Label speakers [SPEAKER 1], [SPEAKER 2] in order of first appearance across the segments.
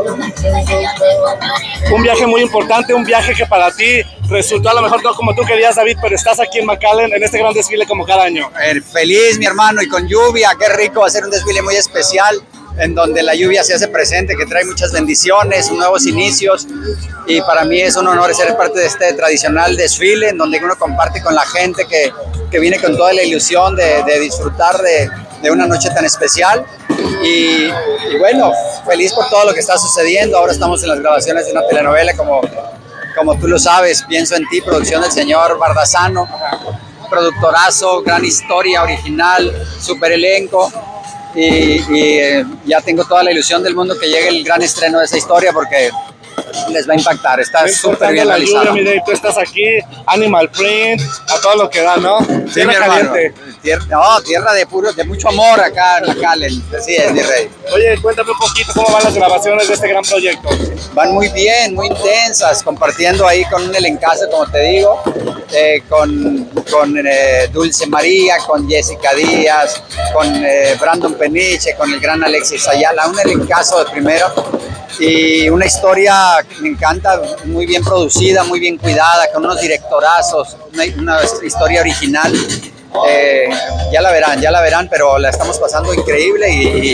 [SPEAKER 1] Un viaje muy importante, un viaje que para ti resultó a lo mejor no como tú querías, David, pero estás aquí en McAllen en este gran desfile como cada año.
[SPEAKER 2] Feliz, mi hermano, y con lluvia, qué rico hacer un desfile muy especial en donde la lluvia se hace presente, que trae muchas bendiciones, nuevos inicios, y para mí es un honor ser parte de este tradicional desfile en donde uno comparte con la gente que viene con toda la ilusión de disfrutar de una noche tan especial. Y bueno, feliz por todo lo que está sucediendo. Ahora estamos en las grabaciones de una telenovela, como tú lo sabes, Pienso en ti, producción del señor Bardazano, productorazo, gran historia original, super elenco. Y ya tengo toda la ilusión del mundo que llegue el gran estreno de esa historia porque les va a impactar, está súper bien realizado.
[SPEAKER 1] Tú estás aquí, Animal Print, a todo lo que da, ¿no?
[SPEAKER 2] Sí, tierra caliente. Tierra de mucho amor acá en McAllen, así es, mi rey.
[SPEAKER 1] Oye, cuéntame un poquito cómo van las grabaciones de este gran proyecto.
[SPEAKER 2] Van muy bien, muy intensas, compartiendo ahí con un elencazo, como te digo, con Dulce María, con Jessica Díaz, con Brandon Peniche, con el gran Alexis Ayala, un elencazo de primero. Y una historia que me encanta, muy bien producida, muy bien cuidada, con unos directorazos, una historia original. Ya la verán, pero la estamos pasando increíble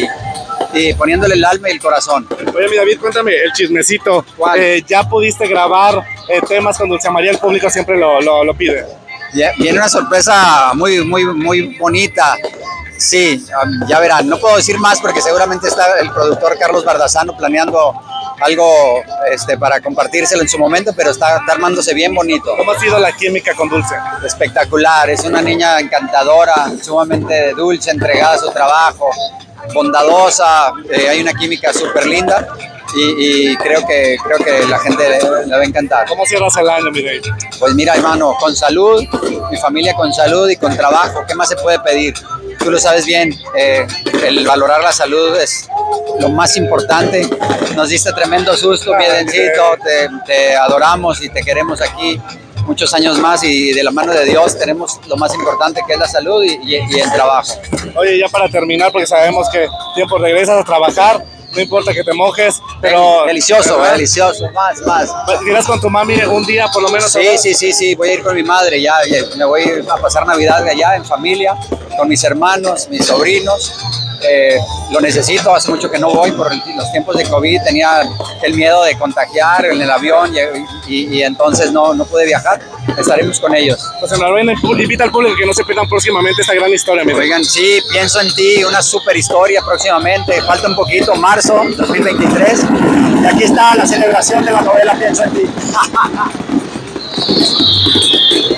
[SPEAKER 2] y poniéndole el alma y el corazón.
[SPEAKER 1] Oye, mi David, cuéntame el chismecito. ¿Ya pudiste grabar temas con Dulce María? El público siempre lo pide.
[SPEAKER 2] Viene una sorpresa muy bonita. Sí, ya verán. No puedo decir más porque seguramente está el productor Carlos Bardazano planeando algo para compartírselo en su momento, pero está armándose bien bonito.
[SPEAKER 1] ¿Cómo ha sido la química con Dulce?
[SPEAKER 2] Espectacular, es una niña encantadora, sumamente dulce, entregada a su trabajo, bondadosa, hay una química súper linda y creo que la gente le va a encantar.
[SPEAKER 1] ¿Cómo cierras el año, mi rey?
[SPEAKER 2] Pues mira, hermano, con salud, mi familia con salud y con trabajo, ¿qué más se puede pedir? Tú lo sabes bien, el valorar la salud es lo más importante. Nos diste tremendo susto, mi Edencito, te adoramos y te queremos aquí muchos años más y de la mano de Dios tenemos lo más importante que es la salud y el trabajo.
[SPEAKER 1] Oye, ya para terminar, porque sabemos que tiempo regresas a trabajar, no importa que te mojes, pero...
[SPEAKER 2] Delicioso, delicioso, más.
[SPEAKER 1] ¿Irás con tu mami un día por lo menos?
[SPEAKER 2] Sí, voy a ir con mi madre, ya me voy a pasar Navidad allá en familia, con mis hermanos, mis sobrinos. Lo necesito, hace mucho que no voy por los tiempos de COVID, tenía el miedo de contagiar en el avión y entonces no pude viajar, estaremos con ellos.
[SPEAKER 1] Pues enhorabuena, invita al público que no se pierdan próximamente esta gran historia.
[SPEAKER 2] Oigan, sí, Pienso en ti, una super historia próximamente, falta un poquito, marzo 2023, y aquí está la celebración de la novela Pienso en ti.